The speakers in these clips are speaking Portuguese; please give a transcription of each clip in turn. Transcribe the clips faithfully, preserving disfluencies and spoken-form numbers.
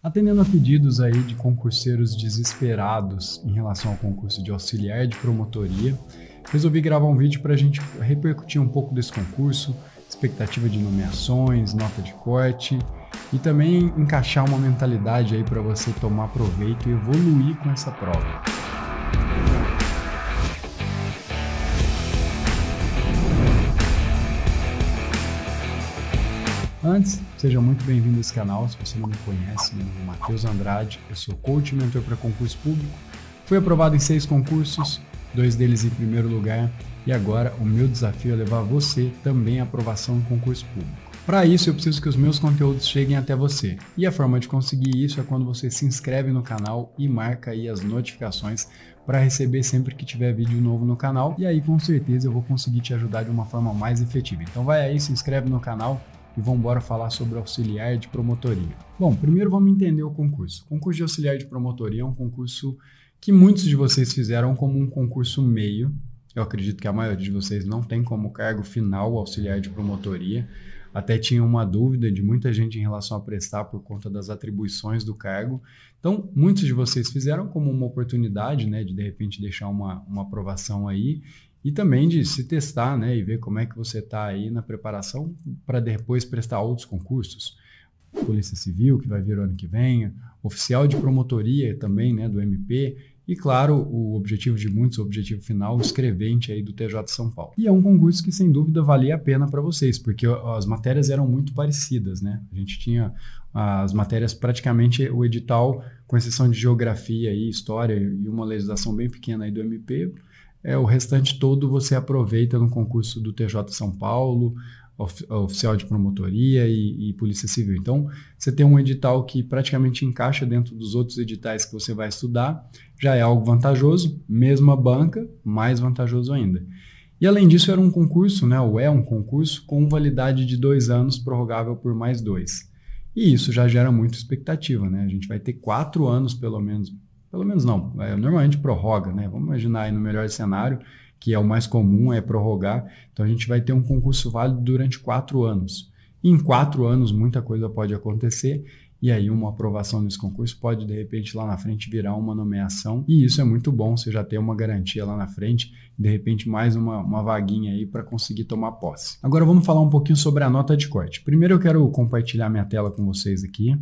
Atendendo a pedidos aí de concurseiros desesperados em relação ao concurso de auxiliar de promotoria, resolvi gravar um vídeo para a gente repercutir um pouco desse concurso, expectativa de nomeações, nota de corte e também encaixar uma mentalidade aí para você tomar proveito e evoluir com essa prova. Antes, seja muito bem-vindo a esse canal. Se você não me conhece, meu nome é Matheus Andrade, eu sou coach e mentor para concurso público. Fui aprovado em seis concursos, dois deles em primeiro lugar, e agora o meu desafio é levar você também à aprovação em concurso público. Para isso, eu preciso que os meus conteúdos cheguem até você. E a forma de conseguir isso é quando você se inscreve no canal e marca aí as notificações para receber sempre que tiver vídeo novo no canal. E aí, com certeza, eu vou conseguir te ajudar de uma forma mais efetiva. Então vai aí, se inscreve no canal e vamos embora falar sobre auxiliar de promotoria. Bom, primeiro vamos entender o concurso. O concurso de auxiliar de promotoria é um concurso que muitos de vocês fizeram como um concurso meio. Eu acredito que a maioria de vocês não tem como cargo final o auxiliar de promotoria. Até tinha uma dúvida de muita gente em relação a prestar por conta das atribuições do cargo. Então, muitos de vocês fizeram como uma oportunidade, né, de de repente deixar uma, uma aprovação aí e também de se testar, né, e ver como é que você está aí na preparação para depois prestar outros concursos. Polícia Civil, que vai vir o ano que vem, oficial de promotoria também, né, do M P, e claro, o objetivo de muitos, o objetivo final, o escrevente aí do T J de São Paulo. E é um concurso que sem dúvida valia a pena para vocês, porque as matérias eram muito parecidas, né? A gente tinha as matérias praticamente o edital, com exceção de geografia e história e uma legislação bem pequena aí do M P, é, o restante todo você aproveita no concurso do T J de São Paulo, of, oficial de promotoria e, e Polícia Civil. Então, você tem um edital que praticamente encaixa dentro dos outros editais que você vai estudar, já é algo vantajoso, mesma banca, mais vantajoso ainda. E além disso, era um concurso, né, ou é um concurso com validade de dois anos, prorrogável por mais dois. E isso já gera muita expectativa, né? A gente vai ter quatro anos, pelo menos. Pelo menos não, é, normalmente prorroga, né? Vamos imaginar aí no melhor cenário, que é o mais comum, é prorrogar. Então a gente vai ter um concurso válido durante quatro anos. E em quatro anos muita coisa pode acontecer, e aí uma aprovação nesse concurso pode de repente lá na frente virar uma nomeação. E isso é muito bom, você já ter uma garantia lá na frente, de repente mais uma, uma vaguinha aí para conseguir tomar posse. Agora vamos falar um pouquinho sobre a nota de corte. Primeiro eu quero compartilhar minha tela com vocês aqui.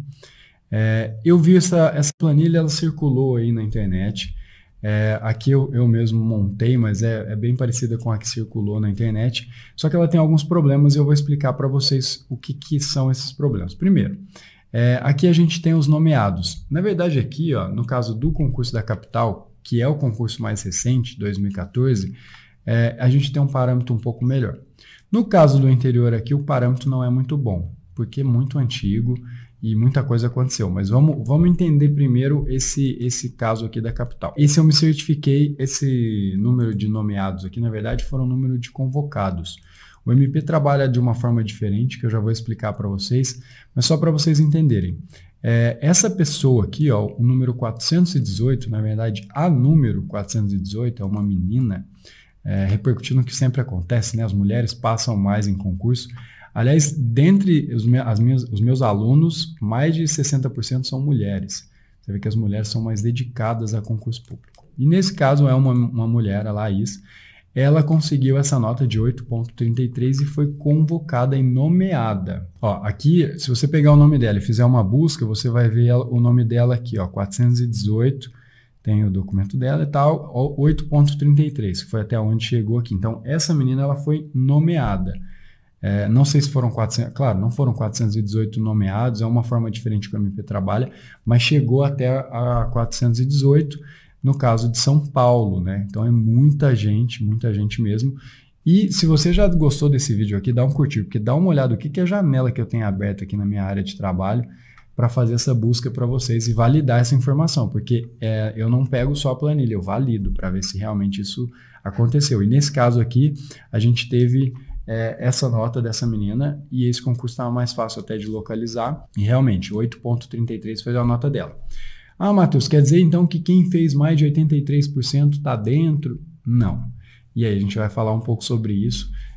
É, eu vi essa, essa planilha, ela circulou aí na internet. É, aqui eu, eu mesmo montei, mas é, é bem parecida com a que circulou na internet, só que ela tem alguns problemas e eu vou explicar para vocês o que, que são esses problemas. Primeiro, é, aqui a gente tem os nomeados. Na verdade aqui, ó, no caso do concurso da capital, que é o concurso mais recente, dois mil e quatorze, é, a gente tem um parâmetro um pouco melhor. No caso do interior aqui, o parâmetro não é muito bom, porque é muito antigo e muita coisa aconteceu, mas vamos, vamos entender primeiro esse, esse caso aqui da capital. Esse eu me certifiquei, esse número de nomeados aqui, na verdade, foram o número de convocados. O M P trabalha de uma forma diferente, que eu já vou explicar para vocês, mas só para vocês entenderem. É, essa pessoa aqui, ó, o número quatrocentos e dezoito, na verdade, a número quatrocentos e dezoito é uma menina, é, repercutindo o que sempre acontece, né? As mulheres passam mais em concurso. Aliás, dentre os, me as minhas, os meus alunos, mais de sessenta por cento são mulheres. Você vê que as mulheres são mais dedicadas a concurso público. E nesse caso é uma, uma mulher, a Laís, ela conseguiu essa nota de oito ponto trinta e três e foi convocada e nomeada. Ó, aqui, se você pegar o nome dela e fizer uma busca, você vai ver ela, o nome dela aqui, ó, quatrocentos e dezoito, tem o documento dela e tal, oito ponto trinta e três, que foi até onde chegou aqui. Então, essa menina ela foi nomeada. É, não sei se foram quatrocentos, claro, não foram quatrocentos e dezoito nomeados, é uma forma diferente que o M P trabalha, mas chegou até a quatrocentos e dezoito no caso de São Paulo, né? Então é muita gente, muita gente mesmo. E se você já gostou desse vídeo aqui, dá um curtir, porque dá uma olhada o que é a janela que eu tenho aberta aqui na minha área de trabalho para fazer essa busca para vocês e validar essa informação, porque é, eu não pego só a planilha, eu valido para ver se realmente isso aconteceu. E nesse caso aqui, a gente teve É, essa nota dessa menina e esse concurso estava mais fácil até de localizar e realmente oito ponto trinta e três foi a nota dela. Ah, Matheus, quer dizer então que quem fez mais de oitenta e três por cento está dentro? Não. E aí a gente vai falar um pouco sobre isso.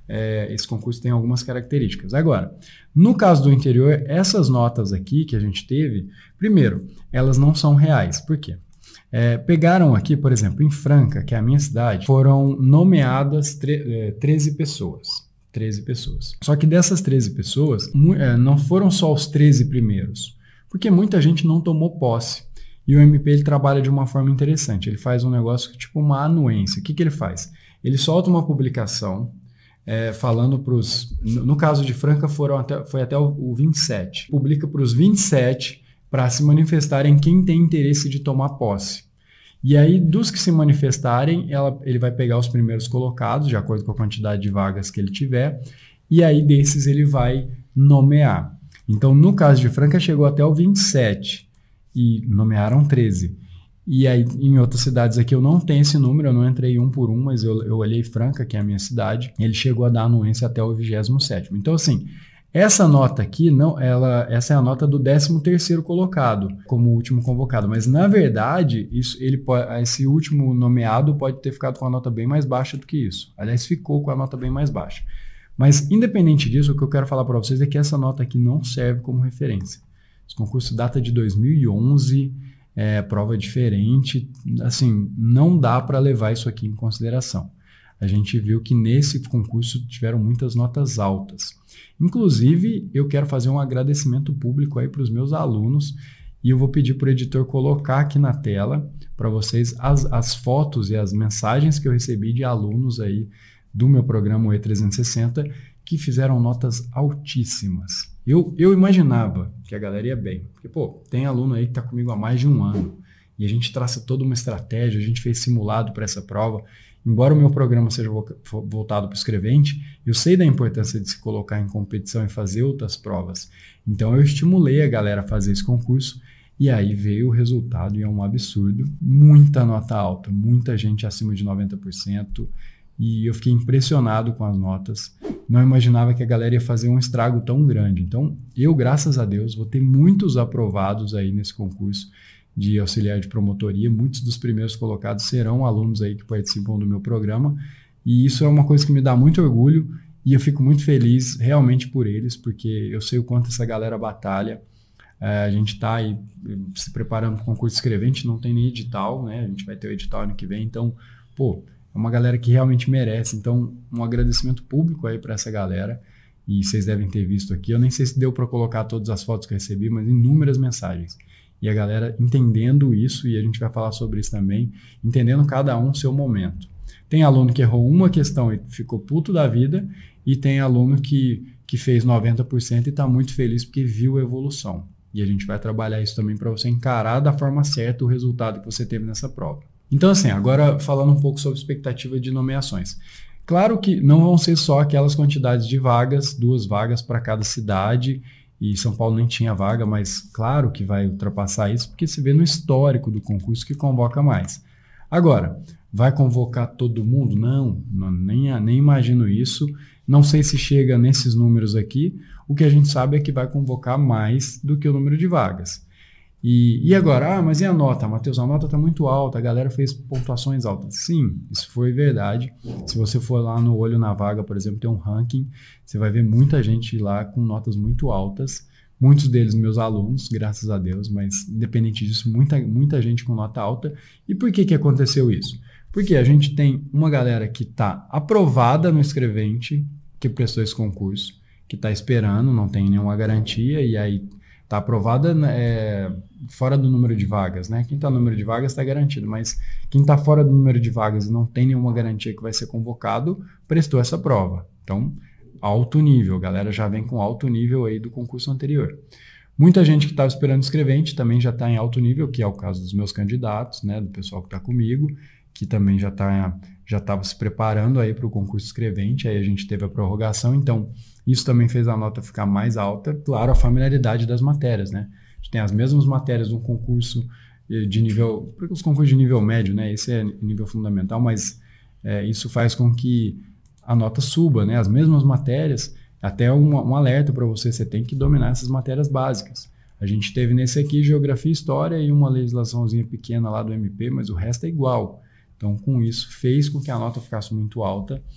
é, esse concurso tem algumas características. Agora, no caso do interior, essas notas aqui que a gente teve, primeiro, elas não são reais. Por quê? É, pegaram aqui, por exemplo, em Franca, que é a minha cidade, foram nomeadas treze pessoas. treze pessoas. Só que dessas treze pessoas, é, não foram só os treze primeiros, porque muita gente não tomou posse. E o M P ele trabalha de uma forma interessante. Ele faz um negócio tipo uma anuência. O que, que ele faz? Ele solta uma publicação é, falando para os... No, no caso de Franca, foram até, foi até o, o vinte e sete. Publica para os vinte e sete para se manifestarem quem tem interesse de tomar posse. E aí, dos que se manifestarem, ela, ele vai pegar os primeiros colocados, de acordo com a quantidade de vagas que ele tiver, e aí desses ele vai nomear. Então, no caso de Franca, chegou até o vinte e sete. E nomearam treze. E aí, em outras cidades aqui, eu não tenho esse número, eu não entrei um por um, mas eu, eu olhei Franca, que é a minha cidade, ele chegou a dar anuência até o vigésimo sétimo. Então, assim, essa nota aqui, não, ela, essa é a nota do décimo terceiro colocado, como último convocado. Mas, na verdade, isso, ele pode, esse último nomeado pode ter ficado com a nota bem mais baixa do que isso. Aliás, ficou com a nota bem mais baixa. Mas, independente disso, o que eu quero falar para vocês é que essa nota aqui não serve como referência. Esse concurso data de dois mil e onze, é, prova diferente, assim, não dá para levar isso aqui em consideração. A gente viu que nesse concurso tiveram muitas notas altas. Inclusive, eu quero fazer um agradecimento público aí para os meus alunos e eu vou pedir para o editor colocar aqui na tela para vocês as, as fotos e as mensagens que eu recebi de alunos aí do meu programa E trezentos e sessenta que fizeram notas altíssimas. Eu, eu imaginava que a galera ia bem, porque, pô, tem aluno aí que está comigo há mais de um ano e a gente traça toda uma estratégia, a gente fez simulado para essa prova. Embora o meu programa seja voltado para o escrevente, eu sei da importância de se colocar em competição e fazer outras provas. Então eu estimulei a galera a fazer esse concurso e aí veio o resultado e é um absurdo. Muita nota alta, muita gente acima de noventa por cento e eu fiquei impressionado com as notas. Não imaginava que a galera ia fazer um estrago tão grande. Então eu, graças a Deus, vou ter muitos aprovados aí nesse concurso de auxiliar de promotoria. Muitos dos primeiros colocados serão alunos aí que participam do meu programa e isso é uma coisa que me dá muito orgulho e eu fico muito feliz realmente por eles, porque eu sei o quanto essa galera batalha. É, a gente está aí se preparando para o concurso escrevente, não tem nem edital, né? A gente vai ter o edital ano que vem, então, pô, é uma galera que realmente merece. Então, um agradecimento público aí para essa galera e vocês devem ter visto aqui. Eu nem sei se deu para colocar todas as fotos que eu recebi, mas inúmeras mensagens. E a galera entendendo isso, e a gente vai falar sobre isso também, entendendo cada um o seu momento. Tem aluno que errou uma questão e ficou puto da vida, e tem aluno que, que fez noventa por cento e está muito feliz porque viu a evolução. E a gente vai trabalhar isso também para você encarar da forma certa o resultado que você teve nessa prova. Então, assim, agora falando um pouco sobre expectativa de nomeações. Claro que não vão ser só aquelas quantidades de vagas, duas vagas para cada cidade, e São Paulo nem tinha vaga, mas claro que vai ultrapassar isso, porque se vê no histórico do concurso que convoca mais. Agora, vai convocar todo mundo? Não, não nem, nem imagino isso. Não sei se chega nesses números aqui. O que a gente sabe é que vai convocar mais do que o número de vagas. E, e agora, ah, mas e a nota? Matheus, a nota está muito alta, a galera fez pontuações altas. Sim, isso foi verdade. Se você for lá no Olho na Vaga, por exemplo, tem um ranking, você vai ver muita gente lá com notas muito altas, muitos deles meus alunos, graças a Deus, mas independente disso, muita, muita gente com nota alta. E por que que aconteceu isso? Porque a gente tem uma galera que está aprovada no escrevente, que prestou esse concurso, que está esperando, não tem nenhuma garantia, e aí está aprovada é, fora do número de vagas, né? Quem está no número de vagas está garantido, mas quem está fora do número de vagas e não tem nenhuma garantia que vai ser convocado, prestou essa prova. Então, alto nível, a galera já vem com alto nível aí do concurso anterior. Muita gente que estava esperando escrevente também já está em alto nível, que é o caso dos meus candidatos, né? Do pessoal que está comigo, que também já tá, já estava se preparando aí para o concurso escrevente, aí a gente teve a prorrogação, então isso também fez a nota ficar mais alta. Claro, a familiaridade das matérias, né? A gente tem as mesmas matérias no concurso de nível, porque os concursos de nível médio, né? Esse é nível fundamental, mas é, isso faz com que a nota suba, né? As mesmas matérias, até um, um alerta para você, você tem que dominar essas matérias básicas. A gente teve nesse aqui Geografia e História e uma legislaçãozinha pequena lá do M P, mas o resto é igual. Então, com isso, fez com que a nota ficasse muito alta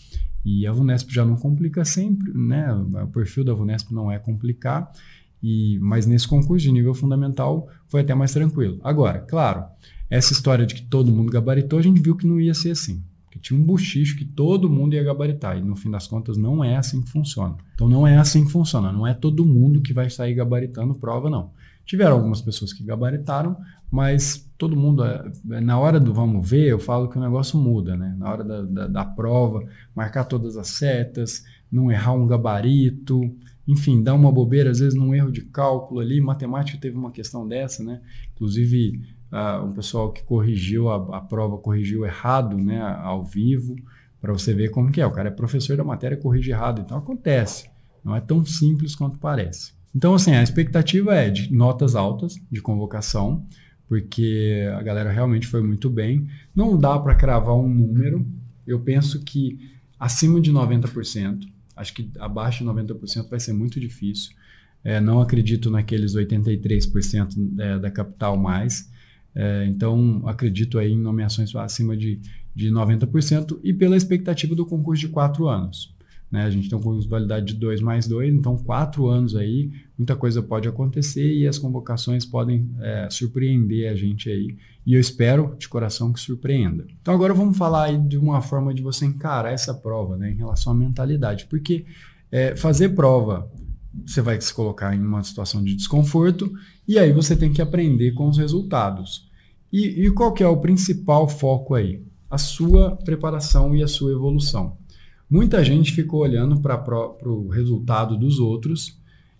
E a VUNESP já não complica sempre, né? O perfil da VUNESP não é complicar, e, mas nesse concurso de nível fundamental foi até mais tranquilo. Agora, claro, essa história de que todo mundo gabaritou, a gente viu que não ia ser assim. Que tinha um buchicho que todo mundo ia gabaritar, e no fim das contas não é assim que funciona. Então não é assim que funciona, não é todo mundo que vai sair gabaritando prova, não. Tiveram algumas pessoas que gabaritaram, mas todo mundo, na hora do vamos ver, eu falo que o negócio muda, né? Na hora da, da, da prova, marcar todas as setas, não errar um gabarito, enfim, dar uma bobeira, às vezes num erro de cálculo ali. Matemática teve uma questão dessa, né? Inclusive, uh, um pessoal que corrigiu a, a prova, corrigiu errado, né? Ao vivo, para você ver como que é. O cara é professor da matéria, corrige errado, então acontece. Não é tão simples quanto parece. Então, assim, a expectativa é de notas altas de convocação, porque a galera realmente foi muito bem. Não dá para cravar um número. Eu penso que acima de noventa por cento, acho que abaixo de noventa por cento vai ser muito difícil. É, não acredito naqueles oitenta e três por cento é, da capital mais. É, então, acredito aí em nomeações acima de, de noventa por cento e pela expectativa do concurso de quatro anos. Né? A gente tem um concurso de validade de dois mais dois, então quatro anos aí, muita coisa pode acontecer e as convocações podem é, surpreender a gente aí. E eu espero de coração que surpreenda. Então agora vamos falar aí de uma forma de você encarar essa prova, né, em relação à mentalidade. Porque é, fazer prova, você vai se colocar em uma situação de desconforto e aí você tem que aprender com os resultados. E, e qual que é o principal foco aí? A sua preparação e a sua evolução. Muita gente ficou olhando para o resultado dos outros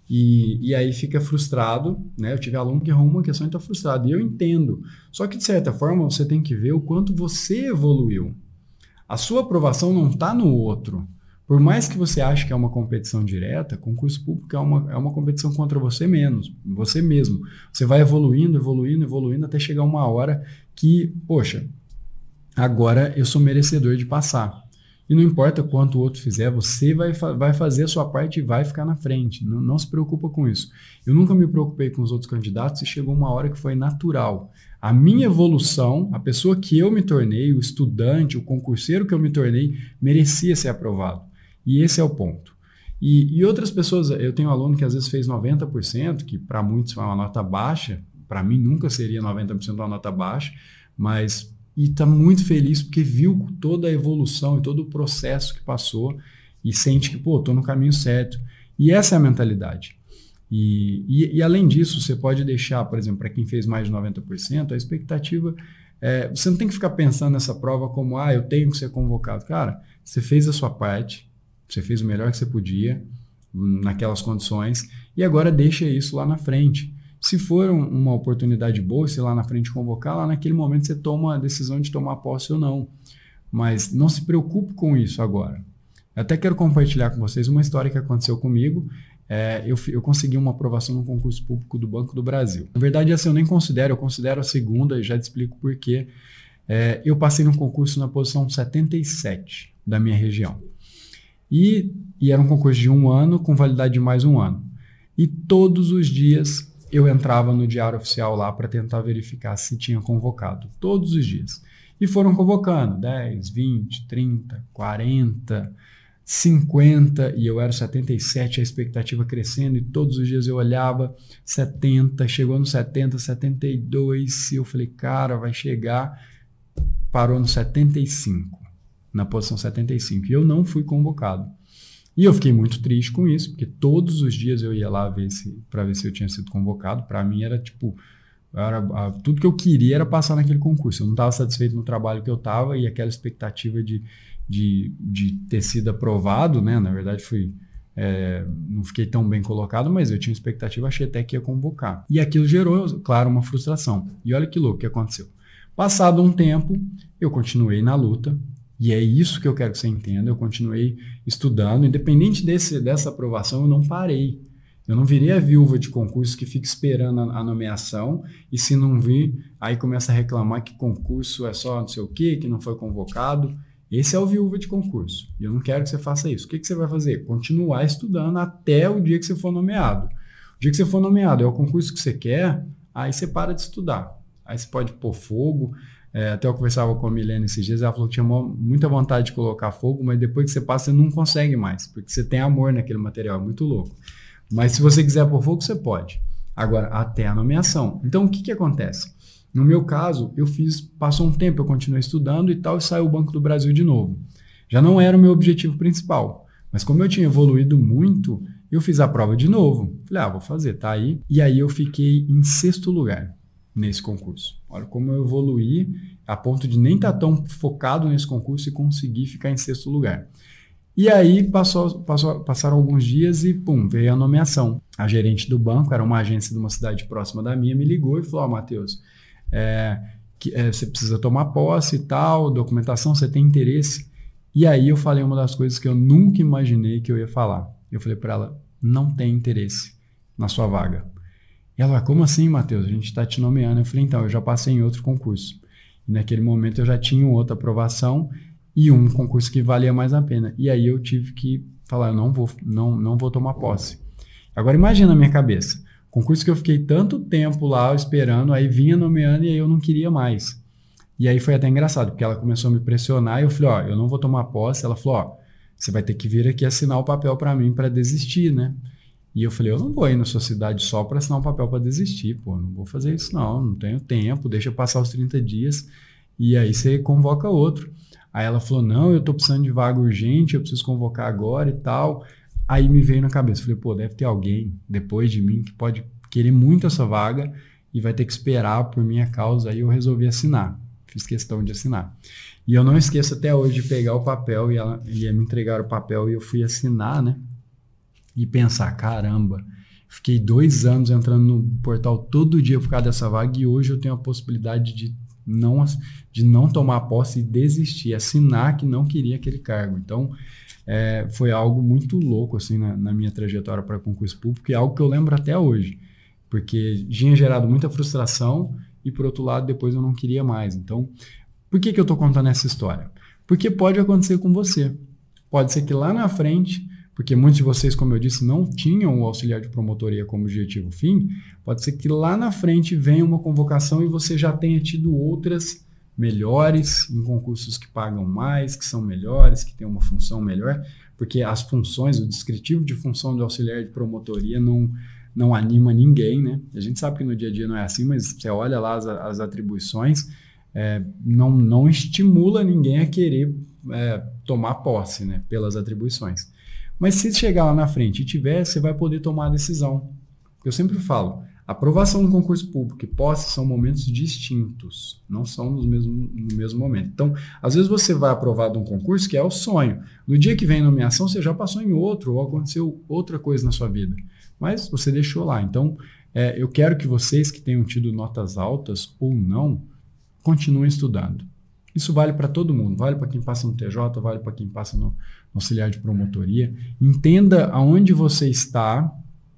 e, e aí fica frustrado, né? Eu tive aluno que errou uma questão e está frustrado, e eu entendo. Só que, de certa forma, você tem que ver o quanto você evoluiu. A sua aprovação não está no outro. Por mais que você ache que é uma competição direta, concurso público é uma, é uma competição contra você menos, você mesmo. Você vai evoluindo, evoluindo, evoluindo, até chegar uma hora que, poxa, agora eu sou merecedor de passar. E não importa quanto o outro fizer, você vai, vai fazer a sua parte e vai ficar na frente. Não, não se preocupa com isso. Eu nunca me preocupei com os outros candidatos e chegou uma hora que foi natural. A minha evolução, a pessoa que eu me tornei, o estudante, o concurseiro que eu me tornei, merecia ser aprovado. E esse é o ponto. E, e outras pessoas, eu tenho um aluno que às vezes fez noventa por cento, que para muitos é uma nota baixa, para mim nunca seria noventa por cento uma nota baixa, mas... E está muito feliz porque viu toda a evolução e todo o processo que passou e sente que, pô, estou no caminho certo. E essa é a mentalidade. E, e, e além disso, você pode deixar, por exemplo, para quem fez mais de noventa por cento, a expectativa, é, você não tem que ficar pensando nessa prova como, ah, eu tenho que ser convocado. Cara, você fez a sua parte, você fez o melhor que você podia naquelas condições e agora deixa isso lá na frente. Se for um, uma oportunidade boa, se lá na frente convocar, lá naquele momento você toma a decisão de tomar posse ou não. Mas não se preocupe com isso agora. Eu até quero compartilhar com vocês uma história que aconteceu comigo. É, eu, eu consegui uma aprovação no concurso público do Banco do Brasil. Na verdade, essa eu nem considero, eu considero a segunda, e já te explico por quê. É, eu passei no concurso na posição setenta e sete da minha região. E, e era um concurso de um ano com validade de mais um ano. E todos os dias... eu entrava no Diário Oficial lá para tentar verificar se tinha convocado, todos os dias. E foram convocando, dez, vinte, trinta, quarenta, cinquenta, e eu era setenta e sete, a expectativa crescendo, e todos os dias eu olhava, setenta, chegou no setenta, setenta e dois, e eu falei, cara, vai chegar, parou no setenta e cinco, na posição setenta e cinco, e eu não fui convocado. E eu fiquei muito triste com isso, porque todos os dias eu ia lá ver se, para ver se eu tinha sido convocado. Para mim era tipo, era, a, tudo que eu queria era passar naquele concurso. Eu não estava satisfeito no trabalho que eu estava e aquela expectativa de, de, de ter sido aprovado, né? Na verdade, fui, é, não fiquei tão bem colocado, mas eu tinha expectativa, achei até que ia convocar. E aquilo gerou, claro, uma frustração. E olha que louco que aconteceu. Passado um tempo, eu continuei na luta. E é isso que eu quero que você entenda. Eu continuei estudando, independente desse, dessa aprovação, eu não parei. Eu não virei a viúva de concurso que fica esperando a, a nomeação e se não vir, aí começa a reclamar que concurso é só não sei o quê, que não foi convocado. Esse é o viúva de concurso. E eu não quero que você faça isso. O que, que você vai fazer? Continuar estudando até o dia que você for nomeado. O dia que você for nomeado é o concurso que você quer, aí você para de estudar. Aí você pode pôr fogo. É, até eu conversava com a Milena esses dias, ela falou que tinha muita vontade de colocar fogo, mas depois que você passa, você não consegue mais, porque você tem amor naquele material, é muito louco. Mas se você quiser pôr fogo, você pode. Agora, até a nomeação. Então, o que que acontece? No meu caso, eu fiz, passou um tempo, eu continuei estudando e tal, e saiu o Banco do Brasil de novo. Já não era o meu objetivo principal, mas como eu tinha evoluído muito, eu fiz a prova de novo. Falei, ah, vou fazer, tá aí. E aí eu fiquei em sexto lugar nesse concurso. Olha como eu evoluí a ponto de nem estar tão focado nesse concurso e conseguir ficar em sexto lugar. E aí passou, passou, passaram alguns dias e pum, veio a nomeação. A gerente do banco, era uma agência de uma cidade próxima da minha, me ligou e falou, ó, oh, Matheus, é, que, é, você precisa tomar posse e tal, documentação, você tem interesse? E aí eu falei uma das coisas que eu nunca imaginei que eu ia falar. Eu falei para ela, não tem interesse na sua vaga. E ela, como assim, Matheus? A gente está te nomeando. Eu falei, então, eu já passei em outro concurso. E naquele momento eu já tinha outra aprovação e um concurso que valia mais a pena. E aí eu tive que falar, eu não vou, não, não vou tomar posse. Agora imagina a minha cabeça. Concurso que eu fiquei tanto tempo lá esperando, aí vinha nomeando e aí eu não queria mais. E aí foi até engraçado, porque ela começou a me pressionar e eu falei, ó, eu não vou tomar posse. Ela falou, ó, você vai ter que vir aqui assinar o papel para mim para desistir, né? E eu falei, eu não vou ir na sua cidade só para assinar um papel para desistir, pô, não vou fazer isso não, não tenho tempo, deixa passar os trinta dias e aí você convoca outro. Aí ela falou, não, eu tô precisando de vaga urgente, eu preciso convocar agora e tal. Aí me veio na cabeça, falei, pô, deve ter alguém depois de mim que pode querer muito essa vaga e vai ter que esperar por minha causa. Aí eu resolvi assinar, fiz questão de assinar. E eu não esqueço até hoje de pegar o papel e ela ia me entregar o papel e eu fui assinar, né? E pensar, caramba, fiquei dois anos entrando no portal todo dia por causa dessa vaga e hoje eu tenho a possibilidade de não, de não tomar posse e desistir, assinar que não queria aquele cargo. Então, é, foi algo muito louco assim, na, na minha trajetória para concurso público e é algo que eu lembro até hoje, porque tinha gerado muita frustração e, por outro lado, depois eu não queria mais. Então, por que que eu estou contando essa história? Porque pode acontecer com você. Pode ser que lá na frente... porque muitos de vocês, como eu disse, não tinham o auxiliar de promotoria como objetivo fim, pode ser que lá na frente venha uma convocação e você já tenha tido outras melhores, em concursos que pagam mais, que são melhores, que têm uma função melhor, porque as funções, o descritivo de função do auxiliar de promotoria não, não anima ninguém, né? A gente sabe que no dia a dia não é assim, mas você olha lá as, as atribuições, é, não, não estimula ninguém a querer é, tomar posse, né, pelas atribuições. Mas se chegar lá na frente e tiver, você vai poder tomar a decisão. Eu sempre falo, aprovação no concurso público e posse são momentos distintos, não são no mesmo, no mesmo momento. Então, às vezes você vai aprovar de um concurso que é o sonho. No dia que vem a nomeação, você já passou em outro ou aconteceu outra coisa na sua vida. Mas você deixou lá. Então, é, eu quero que vocês que tenham tido notas altas ou não, continuem estudando. Isso vale para todo mundo, vale para quem passa no T J, vale para quem passa no, no auxiliar de promotoria. Entenda aonde você está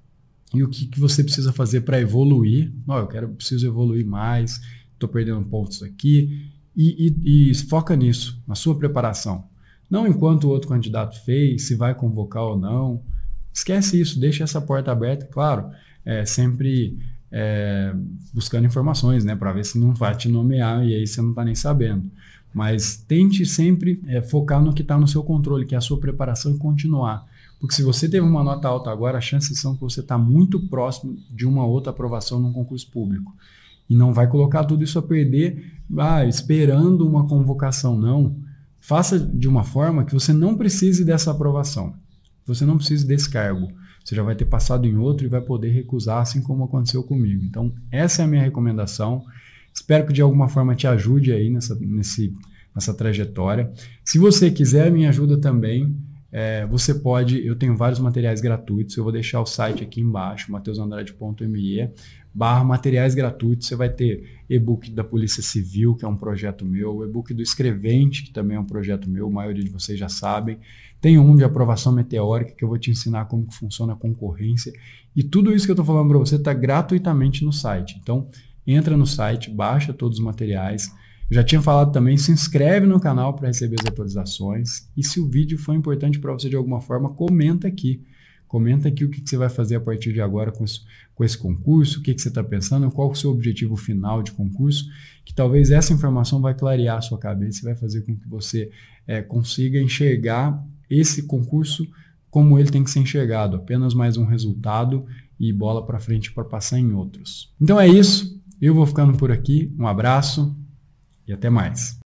e o que, que você precisa fazer para evoluir. Não, eu quero, preciso evoluir mais, estou perdendo pontos aqui. E, e, e foca nisso, na sua preparação. Não enquanto o outro candidato fez, se vai convocar ou não. Esquece isso, deixa essa porta aberta, claro, é, sempre é, buscando informações, né, para ver se não vai te nomear e aí você não está nem sabendo. Mas tente sempre é, focar no que está no seu controle, que é a sua preparação e continuar. Porque se você teve uma nota alta agora, as chances são que você está muito próximo de uma outra aprovação num concurso público. E não vai colocar tudo isso a perder ah, esperando uma convocação, não. Faça de uma forma que você não precise dessa aprovação. Você não precisa desse cargo. Você já vai ter passado em outro e vai poder recusar, assim como aconteceu comigo. Então, essa é a minha recomendação. Espero que de alguma forma te ajude aí nessa, nesse, nessa trajetória. Se você quiser minha ajuda também, é, você pode, eu tenho vários materiais gratuitos, eu vou deixar o site aqui embaixo, mateusandrade ponto me barra materiais gratuitos. Você vai ter e-book da Polícia Civil, que é um projeto meu, o e-book do Escrevente, que também é um projeto meu, a maioria de vocês já sabem. Tem um de aprovação meteórica, que eu vou te ensinar como que funciona a concorrência. E tudo isso que eu estou falando para você está gratuitamente no site. Então, entra no site, baixa todos os materiais. Eu já tinha falado também, se inscreve no canal para receber as atualizações. E se o vídeo foi importante para você de alguma forma, comenta aqui. Comenta aqui o que, que você vai fazer a partir de agora com esse, com esse concurso, o que, que você está pensando, qual é o seu objetivo final de concurso, que talvez essa informação vai clarear a sua cabeça e vai fazer com que você é, consiga enxergar esse concurso como ele tem que ser enxergado, apenas mais um resultado e bola para frente para passar em outros. Então é isso, eu vou ficando por aqui, um abraço e até mais.